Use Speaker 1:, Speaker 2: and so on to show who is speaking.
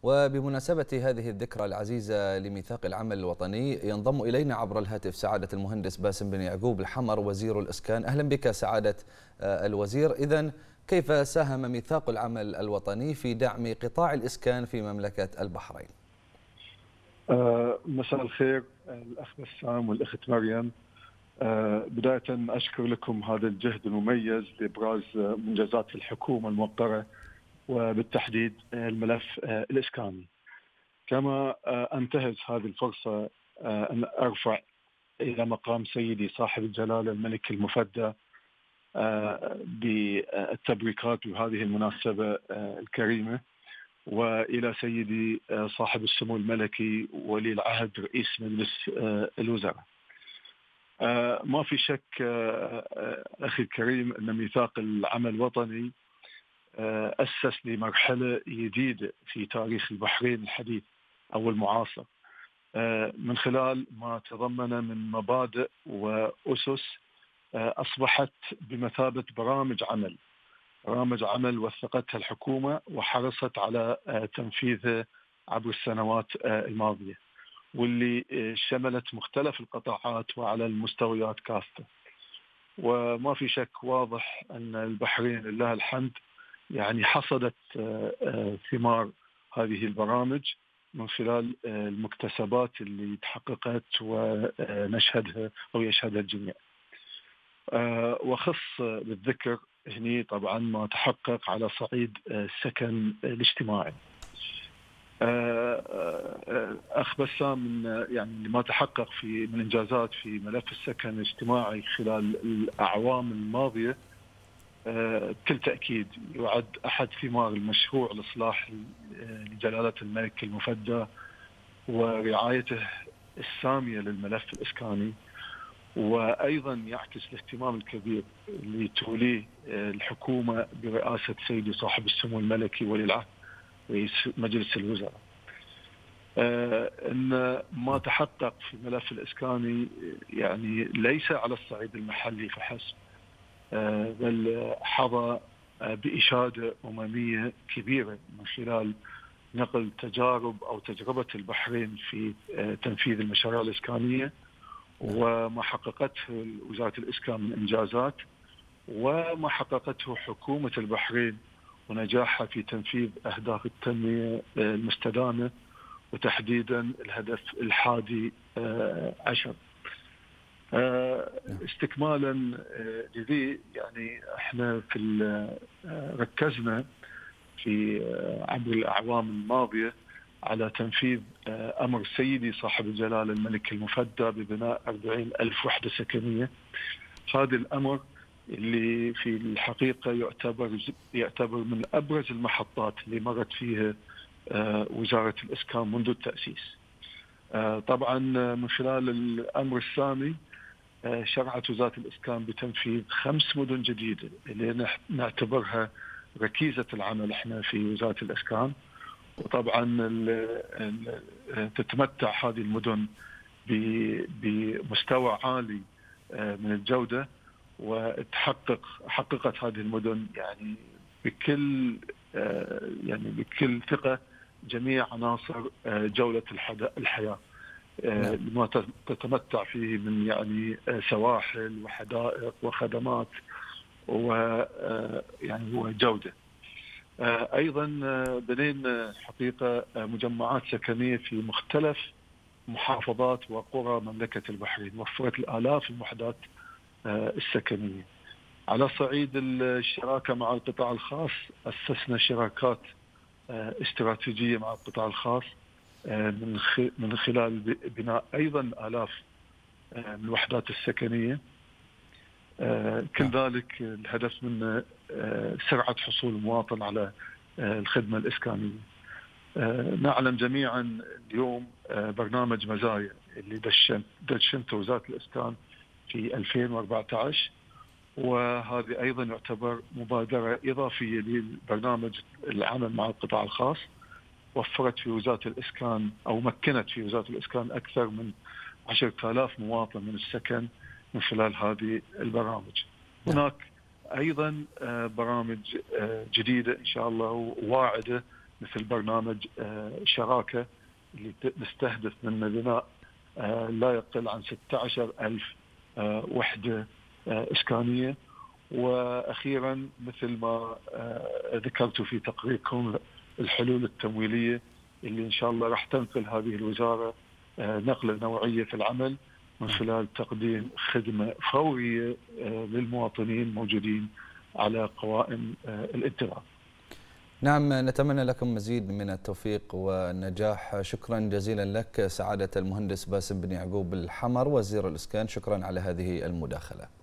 Speaker 1: وبمناسبة هذه الذكرى العزيزة لميثاق العمل الوطني ينضم إلينا عبر الهاتف سعادة المهندس باسم بن يعقوب الحمر وزير الإسكان. أهلا بك سعادة الوزير. إذن كيف ساهم ميثاق العمل الوطني في دعم قطاع الإسكان في مملكة البحرين؟
Speaker 2: مساء الخير الأخ بسام والأخت مريم. بداية أشكر لكم هذا الجهد المميز لإبراز منجزات الحكومة الموقرة وبالتحديد الملف الإسكاني. كما أنتهز هذه الفرصة أن أرفع إلى مقام سيدي صاحب الجلالة الملك المفدى بالتبريكات بهذه المناسبة الكريمة، وإلى سيدي صاحب السمو الملكي ولي العهد رئيس مجلس الوزراء. ما في شك أخي الكريم أن ميثاق العمل الوطني أسس لمرحلة جديدة في تاريخ البحرين الحديث أو المعاصر، من خلال ما تضمن من مبادئ وأسس أصبحت بمثابة برامج عمل وثقتها الحكومة وحرصت على تنفيذها عبر السنوات الماضية، واللي شملت مختلف القطاعات وعلى المستويات كافة. وما في شك واضح أن البحرين لله الحمد يعني حصدت ثمار هذه البرامج من خلال المكتسبات اللي تحققت ونشهدها أو يشهدها الجميع. وخص بالذكر هني طبعا ما تحقق على صعيد السكن الاجتماعي. أخ بسام، يعني ما تحقق من إنجازات في ملف السكن الاجتماعي خلال الأعوام الماضية بكل تأكيد يعد أحد ثمار المشروع الإصلاح لجلالة الملك المفدى ورعايته السامية للملف الإسكاني، وأيضا يعكس الاهتمام الكبير اللي توليه الحكومة برئاسة سيدي صاحب السمو الملكي ولي العهد رئيس مجلس الوزراء. أن ما تحقق في الملف الإسكاني يعني ليس على الصعيد المحلي فحسب، بل حظى بإشادة أممية كبيرة من خلال نقل تجارب أو تجربة البحرين في تنفيذ المشاريع الإسكانية وما حققته وزارة الإسكان من إنجازات، وما حققته حكومة البحرين ونجاحها في تنفيذ أهداف التنمية المستدامة وتحديدا الهدف 11. استكمالا لذي يعني احنا ركزنا في عبر الأعوام الماضية على تنفيذ أمر سيدي صاحب الجلالة الملك المفدى ببناء 40,000 وحدة سكنية. هذا الأمر اللي في الحقيقة يعتبر من أبرز المحطات اللي مرت فيها وزارة الإسكان منذ التأسيس. طبعا من خلال الأمر السامي شرعت وزارة الإسكان بتنفيذ 5 مدن جديدة اللي نعتبرها ركيزة العمل احنا في وزارة الإسكان. وطبعا تتمتع هذه المدن بمستوى عالي من الجودة، حققت هذه المدن يعني بكل ثقة جميع عناصر جودة الحياة لما تتمتع فيه من يعني سواحل وحدائق وخدمات ويعني وجودة. أيضا بنينا حقيقة مجمعات سكنية في مختلف محافظات وقرى مملكة البحرين، وفرت الآلاف الوحدات السكنية. على صعيد الشراكة مع القطاع الخاص أسسنا شراكات استراتيجية مع القطاع الخاص من خلال بناء أيضا آلاف من الوحدات السكنية. كل ذلك الهدف منه سرعة حصول المواطن على الخدمة الإسكانية. نعلم جميعا اليوم برنامج مزايا اللي دشنته وزارة الإسكان في 2014، وهذه أيضا يعتبر مبادرة إضافية للبرنامج العمل مع القطاع الخاص. وفرت في وزارة الإسكان أو مكنت في وزارة الإسكان أكثر من 10,000 مواطن من السكن من خلال هذه البرامج. هناك أيضا برامج جديدة إن شاء الله واعدة مثل برنامج شراكة اللي نستهدف منه بناء لا يقل عن 16,000 وحدة إسكانية. وأخيرا مثل ما ذكرت في تقريركم الحلول التمويلية اللي إن شاء الله راح تنقل هذه الوزارة نقلة نوعية في العمل من خلال تقديم خدمة فورية للمواطنين الموجودين على قوائم الانتظار.
Speaker 1: نعم، نتمنى لكم مزيد من التوفيق والنجاح. شكرا جزيلا لك سعادة المهندس باسم بن يعقوب الحمر وزير الإسكان، شكرا على هذه المداخلة.